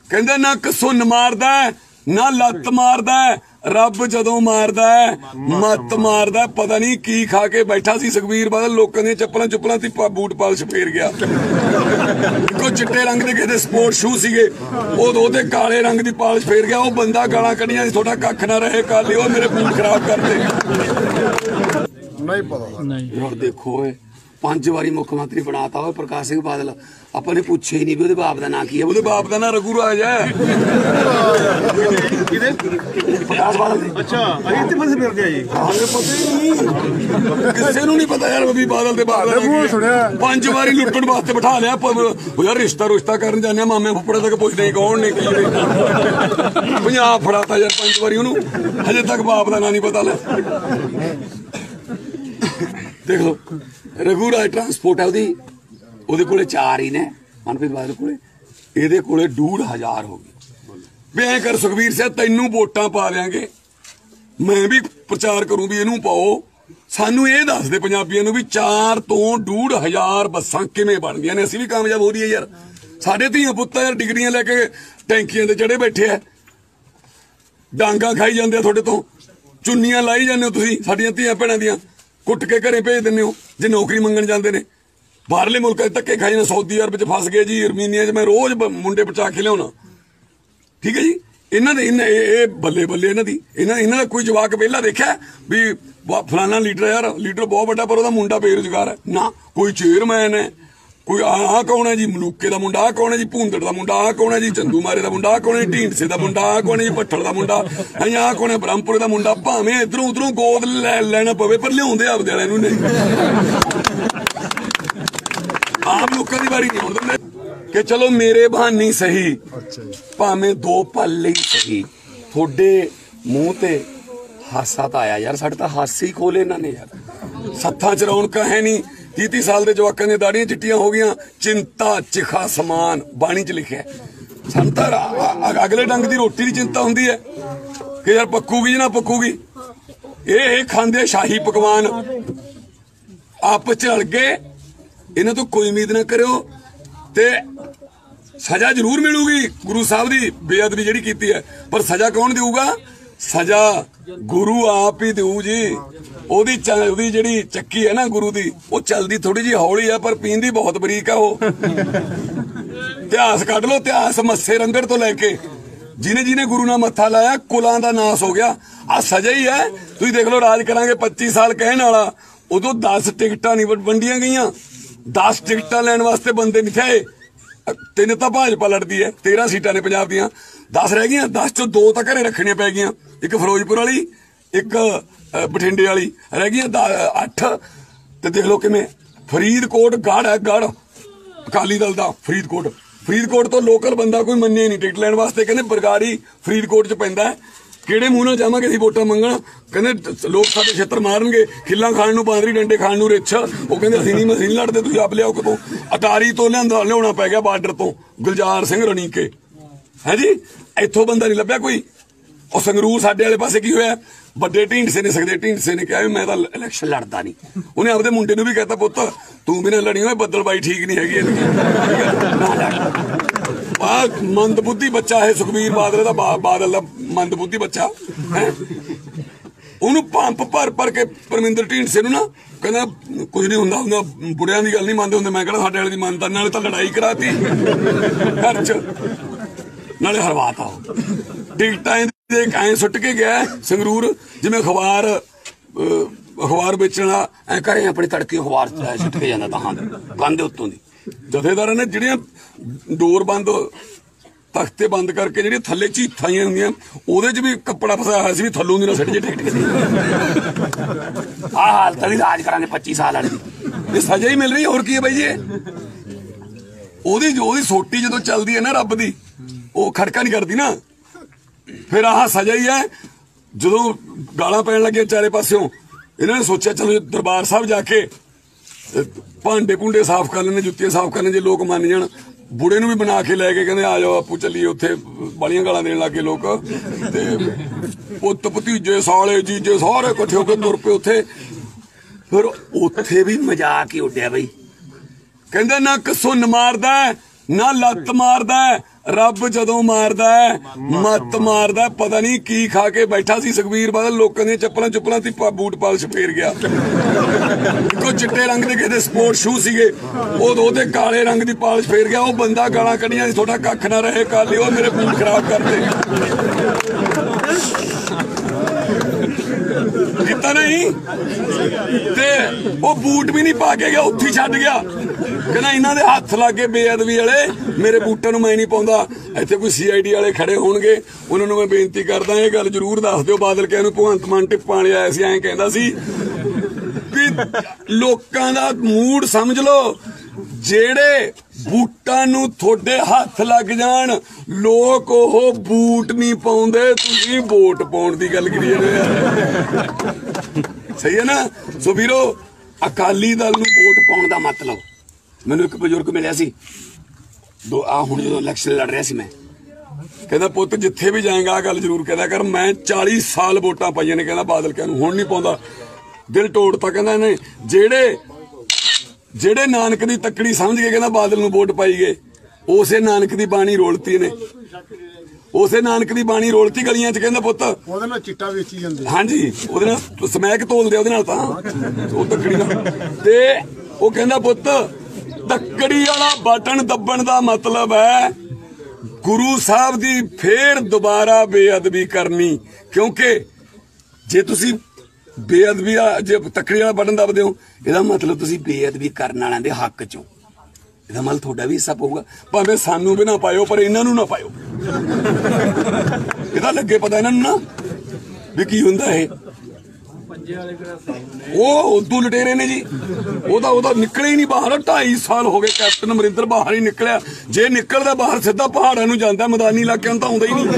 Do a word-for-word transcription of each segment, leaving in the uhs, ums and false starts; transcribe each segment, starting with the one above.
कहंदे ना कसुन मारदा ना लत मारदा रब जदों मारदा मत मारदा पता नहीं की खा के बैठा सी सुखबीर बादल लोकां दी चप्पलां चुप्पलां ती बूट पालिश फेर गया कोई चिट्टे रंग दे किते स्पोर्ट शू सीगे ओह ओहदे काले रंग दी पालिश फेर गया। ओह बंदा गालां कढियां थोड़ा कख ना रहे काले ओह मेरे बूट खराब कर दे नहीं पता नहीं। और देखो पांच बारी मुख्यमंत्री बनाता हो प्रकाश सिंह बादल अपने पूछे ही नहीं भी बाप का ना की है। बाप का ना रघु राज है प्रकाश बादल। अच्छा किसी नूं नहीं पता यार भी बादल दे बाप पांच बारी लुट्टण वास्ते बिठा लिया यार रिश्ता रुश्ता करन जाने मामे फुफड़े तक पुछदे कौन ने की पंजाब फड़ाता यार पांच बारी उन्होंने हजे तक बाप का ना नहीं पता ले। देख लो रघु राज ट्रांसपोर्ट है ਉਹਦੇ ਕੋਲੇ चार ही ने मनप्रीत बादल कोले ਇਹਦੇ ਕੋਲੇ ਡੂਢ हज़ार हो गई। भी ऐ कर सुखबीर सिंह तैनू वोटां पा देंगे मैं भी प्रचार करूं भी इनू पाओ सानू ये दस दे पंजाबियों नू भी चार तो डूढ हज़ार बसां किवें बन गईयां ने। असीं भी कामयाब हो रही है यार साडे धीआं पुत्त यार डिग्रियां लैके टैंकियां ते चढ़े बैठे है डांगा खाई जांदे तुहाडे तो चुन्नियां लाई जांदे हो तुसीं साडीआं धीआं भैणां दियां कुट के घरे भेज दिंदे हो जे नौकरी मंगण जांदे ने बाहरले मुल्क धक्के खाई जाने सऊदी अरब च फस गए जी अरमीनिया च मैं रोज मुंडे बचा के लिया ठीक है जी। इन्हां दे इन्हां बल्ले बल्ले इन्हां दी इन्हां इन्हां दा कोई जवाक वेला देखा भी फलाना लीडर यार लीडर बहुत बड़ा पर ओहदा मुंडा बेरोजगार है ना कोई चेयरमैन है कोई आ कौन है जी मलूके का मुंडा आ कौन है जी भूंदड़ का मुंडा आ कौन है जी चंदू मारे का मुंडा आ कौन है ढींडसे का मुंडा आ कौन है जी भट्ठड़ का मुंडा आ कौन है ब्रह्मपुरे का मुंडा भावें इधरों उधरों गोद लै लैना पवे पर लियाउंदे आपदे वालिआं नूं नहीं आप लोगों की बारी नहीं होने दिंदे कि चलो मेरे बहाने सही भावें दो पल ही सही थोड़े मूँह ते हासा तो आया यार साडे तां हासे ही खोले इन्होंने यार सत्थां च रौनक है नहीं तीह तीह साल के जवाकां दी दाड़ियां चिट्टियां हो गई चिंता चिखा समान बाणी च लिखिआ सानूं तां अगले डंग की रोटी की चिंता हुंदी है कि यार पक्कूगी ना पक्कूगी ये खांदे शाही पकवान आप च अड़ गए इन्हां तो कोई उम्मीद ना करो ते सजा जरूर मिलूगी गुरु साहब की बेअदबी जिहड़ी कीती है पर सजा कौन देऊगा सजा गुरु आप ही देऊ जी। ओदी ओदी जिहड़ी चक्की है ना गुरु दी वो चलदी थोड़ी जी हौली है पर पींदी बहुत बरीक है। वो इतिहास कढ लो इतिहास मस्से रंगड़ तो लैके जिन्हें जिन्हें गुरु नाल मत्था लाया कुलां दा नाश हो गया। आ सजा ही है तुसीं देख लो राज करांगे पच्ची साल कहण वाला उदों दस टिकटां नहीं वंडियां गईयां दस टिकटां लैण वास्ते बंदे नहीं थे तीन तो भाजपा लड़ती है तेरह सीटां ने पंजाब दियां दस रह गई दस चो दो तो घरे रखनियां पै गईयां एक फिरोजपुर वाली एक बठिंडे वाली रह गई अठ ते देख लो किवें फरीदकोट गढ़ है गढ़ अकाली दल दा फरीदकोट फरीदकोट तो लोकल बंदा कोई मन्ने नहीं टिकट लैण वास्ते कहंदे बरगाड़ी फरीदकोट च पैंदा है किहड़े मूंह नाल जावांगे असीं वोटां मंगण कहंदे लोग साडे छेत्र मारनगे खिल्लां खाण नूं बांदरी डंडे खाण नूं रिछ वो कहंदे असीं नहीं मसीं नहीं लड़दे तुसीं आप लिआओ कितों अटारी तो लिआंदा लिआउणा पै गया बार्डर तो गुलजार सिंह रणीके है जी इत्थों बंदा नहीं लभ्या कोई। और संगरूर साडे वाले पासे की होया बड़े ढींडसे ने सकदे ढींडसे ने कहा भी मैं तो इलैक्शन लड़दा नहीं उन्हें आपदे मुंडे नूं भी कहता पुत्त तू भी ना लड़ी होए बदलबाई ठीक नहीं हैगी मंदबुद्धि बच्चा है सुखबीर बादल दा बादल दा मंदबुद्धि बच्चा है उन्होंने पंप भर भर के परमिंदर ढींडसे नूं ना कहना कुछ नहीं हुंदा हुंदा बुढ़ियां दी गल नहीं मनदे हुंदे मैं कहना साडे वाले दी मनदा नाले तां लड़ाई कराती घर च नाले हरवाता टिकटां ऐ सुट के गया संगरूर जिवें अखबार अखबार बेचना ऐ घरें अपनी तड़के अखबार सुट के जांदा तां कंध उत्तों दी जथेदार ने जिहड़ियां डोर बंद तख्ते बंद करके जिहड़ियां थल्ले चीथां हुंदियां ओहदे च भी कपड़ा फसाया होया सी भी थल्लों दी ना सट जे टिकट के आ हाल तली राज करांगे पच्ची साल वाली ये सजा ही मिल रही है होर की है भाई जी ओहदी ओहदी सोटी जदों चलदी है ना रब दी वो खड़का नहीं करती ना फिर आह सजा ही है जो गालां पैण लगे चारे पासों इन्होंने सोचा चलो दरबार साहब जाके भांडे भूंडे साफ कर लेने जुत्तियां साफ करने जे लोग मान जान बुढ़े नूं भी बना के लै गए कहंदे आ जाओ आपू चलीए उत्थे बड़ियां गालां देण लग गए लोग ते पुत्त भतीजे साले जीजे सारे इकट्ठे होकर तुर पे उत्थे फिर उत्थे भी मजाक ही उड्डिया बई कहंदे ना कसुन मारदा ना लत मारदा रब जदों मारदा मत मारदा पता नहीं की खा के बैठा सी सुखबीर बादल लोकां दी चप्पलां चुप्पलां ती बूट पालिश फेर गया कोई चिट्टे रंग दे किते स्पोर्ट शू सीगे ओहदे काले रंग दी पालिश फेर गया वो बंदा गालां कढ़ियां थोड़ा कख ना रहे काले ओ मेरे बूट खराब करते किता नहीं ते वो बूट भी नहीं पा के गया उत्थे छड्ड गया कहना इन्हां दे हत्थ लागे बेअदबी वाले मेरे बूटां नूं मैं नहीं पाउंदा इत्थे कोई सी आई डी वाले खड़े होणगे उन्हां नूं मैं बेनती करदा ये गल जरूर दस दिओ बादल कहनु भगवंत मान टिप्पां वाले आया सी ऐं कहंदा सी भी लोकां दा मूड समझ लो जेड़े बूटां नूं थोड़े हत्थ लग जाण लोक ओह बूट नहीं पाउंदे तुसीं वोट पाउण दी गल करी जांदे सही है ना सो वीरो अकाली दल नूं वोट पाउण दा मतलब मैनूं एक बजुर्ग मिलिया सी दो आ हुण जदों इलैक्शन लड़ रिहा सी मैं कहंदा पुੱਤ जिथे भी जाएगा आ गल जरूर कहदा कर मैं चालीस साल वोटां पाईआं ने कहंदा बादल कहनु हुण नहीं पाउंदा दिल तोड़ता कहंदा इहने जेड़े जेड़े नानक दी तकड़ी समझ के कहना बादल नूं वोट पाई गए उसे नानक दी बाणी रोलती ने उसे नानक दी बाणी रोलती गलियां च कहंदा पुੱਤ ओहदे नाल चिट्टा वेची जांदे हां जी ओहदे नाल समैक तोलदे ओहदे नाल तां ओ तकड़ी नाल ते ओ कहंदा पुੱਤ तकड़ी वाला बटन दबण दा मतलब है गुरु साहब दी फेर दोबारा बेअदबी करनी क्योंकि जे तुसी बेअदबी जे तकड़ी वाला बटन दबदे हो इहदा मतलब तुसी बेअदबी करन वालियां दे हक चों इहदा मतलब तुहाडा भी हिस्सा पऊगा भावें सानू भी ना पायो पर इन्हां नूं ना पायो इहदा लगे पता इन्हां नूं ना भी की हुंदा है वो उर्दू लुटेरे ने जी ओदा ओदा निकले ही नहीं बाहर ढाई साल हो गए कैप्टन अमरिंदर बाहर ही निकलिया जे निकलदा बाहर सीधा पहाड़ां नूं जांदा मैदानी इलाके नूं तां आउंदा ही नहीं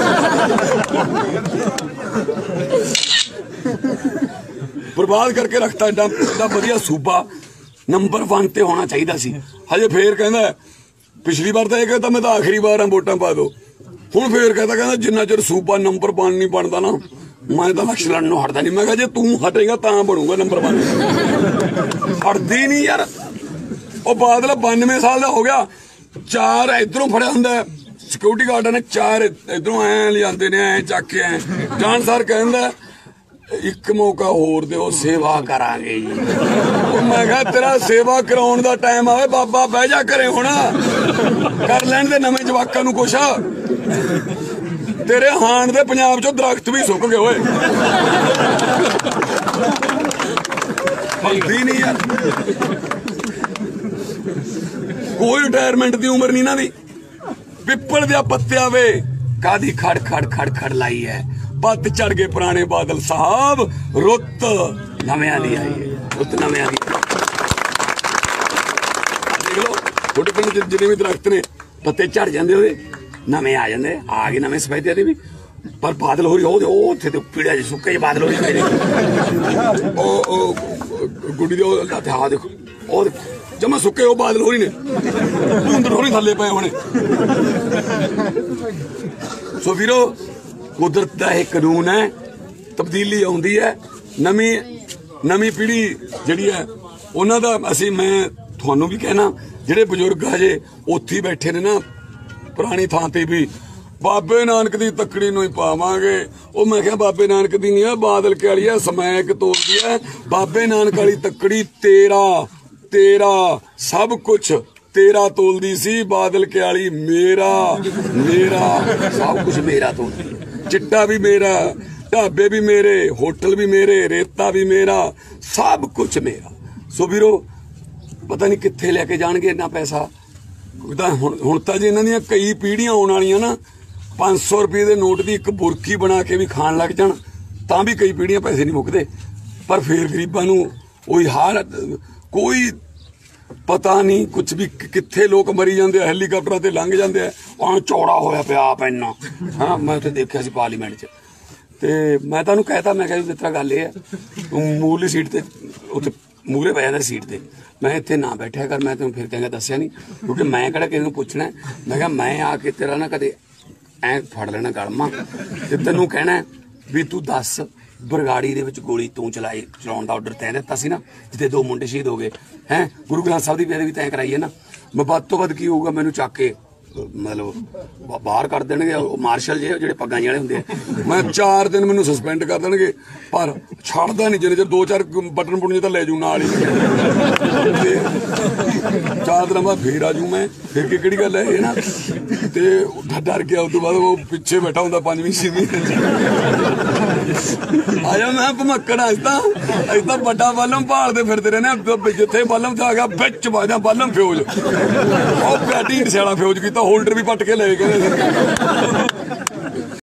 बर्बाद करके रखता एडा वधिया सूबा नंबर वन ते होना चाहिए सी हजे फिर कहंदा पिछली बार तो यह कहता मैं तो आखिरी बार हाँ वोटां पा दो हुण फिर कहता कहंदा जिन्ना चिर सूबा नंबर वन नहीं बनता ना मैं तो इलैक्शन लड़नों हटदा नहीं मैं कहा जे तू हटेगा तां बनूंगा नंबर वन हटदी नहीं यार ओ बादल बानवे साल का हो गया चार इधरों फड़िया हुंदा सिक्योरिटी गार्ड ने चार इधरों ऐ लियाते ने ऐ चक के ऐ जान सर कहंदा एक मौका होर दिओ सेवा करांगे जी मैं कहा तेरा सेवा कराउण दा टाइम आवे बाबा बह जा घरे हुण कर लैण दे नवें जवाकां नूं कुछ तेरे हाण दे पंजाब चों दरख्त भी सुक गए होए हल्दी नहीं यार कोई रिटायरमेंट दी उम्र नहीं ना दी पिपल दिया पत्तिया वे कादी खड़ खड़ खड़ खड़ लाई है पत चढ़ गए पुराने बादल साहब रुत नव्या दी आई है रुत नव्या दी देख लो छोटे पिंड जिन्ने भी दरख्त ने पत्ते झड़ जाते हुए नवे आ जाते आ गए नवे सफेदे दे भी पर बादल हो रही हो उत्थे ते पीड़ा च सुक्के च बादल हो जाते ओ ओ गुड्डी दे हाथ देखो ओ जमा सुक्के ओ बादल हो रही ने भूंदड़ हो रही थल्ले पे होने सो वीरो कुदरत का एक कानून है तब्दीली आउंदी है नवी नवी पीढ़ी जिहड़ी है उन्हां दा असीं मैं तुहानूं भी कहना जिहड़े बजुर्ग हजे उत्थे बैठे ने ना पुरानी थां ते भी बाबे नानक दी तकड़ी नूं ही पावांगे ओ मैं कहा बाबे नानक दी नहीं है बादल के वाली है समैक तोड़दी है बाबे नानक वाली तकड़ी तेरा तेरा सब कुछ तेरा तोलदी सी बादल के वाली मेरा मेरा सब कुछ मेरा तोलदी चिट्टा भी मेरा ढाबे भी मेरे होटल भी मेरे रेता भी मेरा सब कुछ मेरा सो वीरो पता नहीं कित्थे लेके जाणगे इन्ना पैसा हुण तां जी इन्हां दीयां कई पीढ़ियां आउण वालियां ना पांच सौ रुपये के नोट की एक बुरकी बना के भी खाण लग जाण तां भी कई पीढ़ियां पैसे नहीं मुकदे पर फिर गरीबां नूं ओही हाल कोई पता नहीं कुछ भी कित्थे लोग मरी जाते हैलीकॉप्टर से लंघ जाते हैं आ चौड़ा होया पिया आप इन्ना हाँ मैं उत्थे देखिया सी पार्लीमेंट च ते मैं तुहानूं कहता मैं कहा जिस तरह गल ये है मूरली सीट ते उत्थे मूहरे पै जांदा सीट ते मैं इत्थे ना बैठिया कर मैं तैनूं फिर कहंगा दस्सिया नहीं क्योंकि मैं किहड़ा किसे नूं पुछना मैं कहा मैं आके तेरा ना कदे ऐ फड़ लेना गलमा ते तैनूं कहना भी तू दस बरगाड़ी दे विच गोली तू चलाई चलाउण दा आर्डर तैं दित्ता सी ना जिथे दो मुंडे शहीद हो गए हैं गुरु ग्रंथ साहिब दी बेअदबी तैं कराई है ना मैं वध तो वध की होऊगा मैनूं चक के मतलब बाहर कर देंगे मार्शल जे ਜਿਹੜੇ ਪੱਗਾਂ ਜਿਹੜੇ ਹੁੰਦੇ ਮੈਂ ਚਾਰ ਦਿਨ ਮੈਨੂੰ ਸਸਪੈਂਡ ਕਰ ਦੇਣਗੇ ਪਰ ਛੱਡਦਾ ਨਹੀਂ ਜਿੰਨੇ ਚਿਰ ਦੋ ਚਾਰ ਬਟਨ ਬੁਟਨ ਤਾਂ ਲੈ ਜੂ ਨਾਲ ਹੀ ਚਾਰ ਦਿਨ ਬਾਅਦ ਫੇਰ ਆ ਜੂ ਮੈਂ ਫਿਰ ਕੀ ਕਿਹੜੀ ਗੱਲ ਹੈ ਇਹ ਨਾ ਤੇ ਡਰ ਗਿਆ ਉਸ ਤੋਂ ਬਾਅਦ ਉਹ ਪਿੱਛੇ ਬੈਠਾ ਹੁੰਦਾ ਪੰਜਵੀਂ ਛੇਵੀਂ ਆਇਆ ਮੈਂ ਭਮੱਕੜ ਅੱਜ ਤਾਂ ਅੱਜ ਤਾਂ ਵੱਡਾ ਬਾਲਮ ਭਾਲਦੇ ਫਿਰਦੇ ਰਹਿੰਦੇ ਜਿੱਥੇ ਬਾਲਮ ਤੇ ਆ ਗਿਆ ਵਿੱਚ ਵੱਜਦਾ ਬਾਲਮ ਫਿਊਜ਼ ਉਹ ਪੈਟੀ ਸਿਆਲਾ ਫਿਊਜ਼ ਕੀਤਾ ਹੋਲਡਰ ਵੀ ਪੱਟ ਕੇ ਲੈ ਗਏ